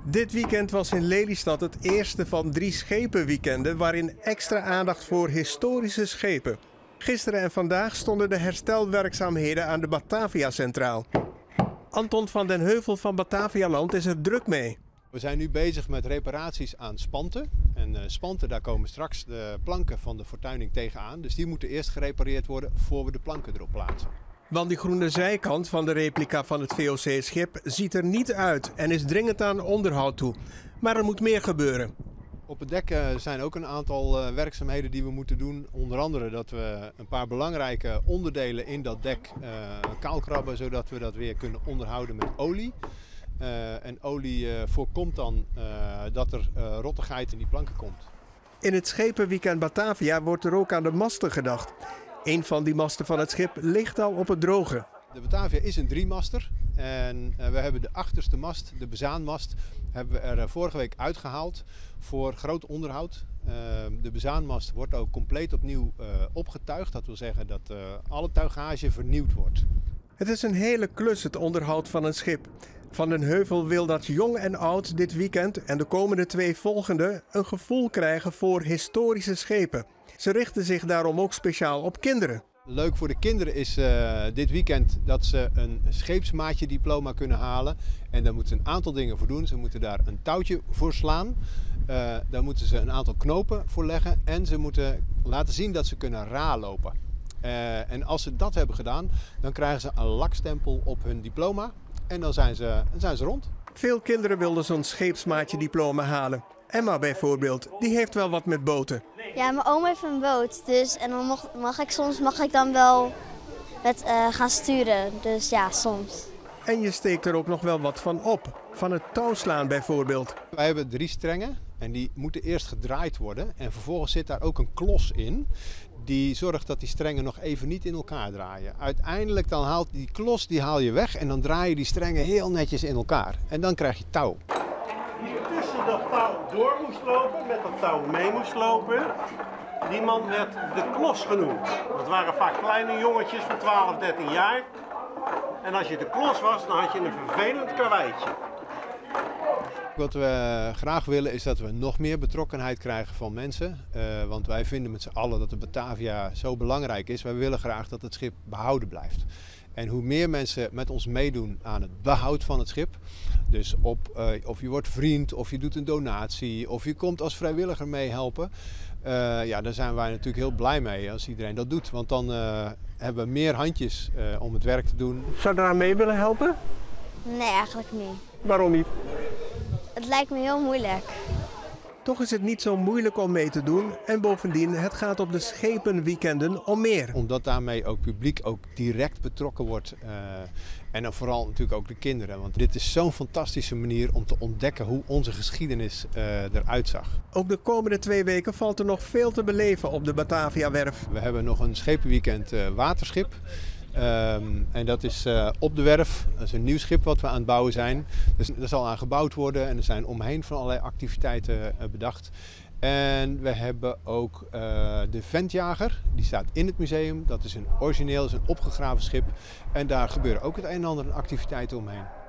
Dit weekend was in Lelystad het eerste van 3 schepenweekenden waarin extra aandacht voor historische schepen. Gisteren en vandaag stonden de herstelwerkzaamheden aan de Batavia centraal. Anton van den Heuvel van Batavialand is er druk mee. We zijn nu bezig met reparaties aan spanten. En spanten, daar komen straks de planken van de fortuining tegenaan. Dus die moeten eerst gerepareerd worden voor we de planken erop plaatsen. Want die groene zijkant van de replica van het VOC-schip ziet er niet uit en is dringend aan onderhoud toe. Maar er moet meer gebeuren. Op het dek zijn ook een aantal werkzaamheden die we moeten doen. Onder andere dat we een paar belangrijke onderdelen in dat dek kaalkrabben, zodat we dat weer kunnen onderhouden met olie. En olie voorkomt dan dat er rottigheid in die planken komt. In het schepenweekend Batavia wordt er ook aan de masten gedacht. Een van die masten van het schip ligt al op het droge. De Batavia is een 3-master en we hebben de achterste mast, de bezaanmast, hebben we er vorige week uitgehaald voor groot onderhoud. De bezaanmast wordt ook compleet opnieuw opgetuigd. Dat wil zeggen dat alle tuigage vernieuwd wordt. Het is een hele klus, het onderhoud van een schip. Van den Heuvel wil dat jong en oud dit weekend en de komende 2 volgende een gevoel krijgen voor historische schepen. Ze richten zich daarom ook speciaal op kinderen. Leuk voor de kinderen is dit weekend dat ze een scheepsmaatje diploma kunnen halen. En daar moeten ze een aantal dingen voor doen. Ze moeten daar een touwtje voor slaan. Daar moeten ze een aantal knopen voor leggen. En ze moeten laten zien dat ze kunnen raalopen. En als ze dat hebben gedaan, dan krijgen ze een lakstempel op hun diploma. En dan zijn ze rond. Veel kinderen wilden zo'n scheepsmaatje diploma halen. Emma bijvoorbeeld, die heeft wel wat met boten. Ja, mijn oom heeft een boot, dus en dan mag ik dan wel met gaan sturen. Dus ja, soms. En je steekt er ook nog wel wat van op. Van het touwslaan bijvoorbeeld. Wij hebben 3 strengen en die moeten eerst gedraaid worden. En vervolgens zit daar ook een klos in. Die zorgt dat die strengen nog even niet in elkaar draaien. Uiteindelijk dan haalt die klos haal je weg en dan draai je die strengen heel netjes in elkaar. En dan krijg je touw. Die tussen dat touw door moest lopen, met dat touw mee moest lopen, die man werd de klos genoemd. Dat waren vaak kleine jongetjes van 12, 13 jaar. En als je de klos was, dan had je een vervelend karweitje. Wat we graag willen is dat we nog meer betrokkenheid krijgen van mensen. Want wij vinden met z'n allen dat de Batavia zo belangrijk is. Wij willen graag dat het schip behouden blijft. En hoe meer mensen met ons meedoen aan het behoud van het schip. Dus of je wordt vriend, of je doet een donatie, of je komt als vrijwilliger meehelpen. Ja, daar zijn wij natuurlijk heel blij mee als iedereen dat doet. Want dan hebben we meer handjes om het werk te doen. Zou je eraan mee willen helpen? Nee, eigenlijk niet. Waarom niet? Het lijkt me heel moeilijk. Toch is het niet zo moeilijk om mee te doen en bovendien, het gaat op de schepenweekenden om meer. Omdat daarmee ook publiek ook direct betrokken wordt en dan vooral natuurlijk ook de kinderen. Want dit is zo'n fantastische manier om te ontdekken hoe onze geschiedenis eruit zag. Ook de komende 2 weken valt er nog veel te beleven op de Batavia-werf. We hebben nog een schepenweekend waterschip. En dat is op de werf. Dat is een nieuw schip wat we aan het bouwen zijn. Dus er zal aan gebouwd worden en er zijn omheen van allerlei activiteiten bedacht. En we hebben ook de Ventjager, die staat in het museum. Dat is een origineel, dat is een opgegraven schip. En daar gebeuren ook het een en ander activiteiten omheen.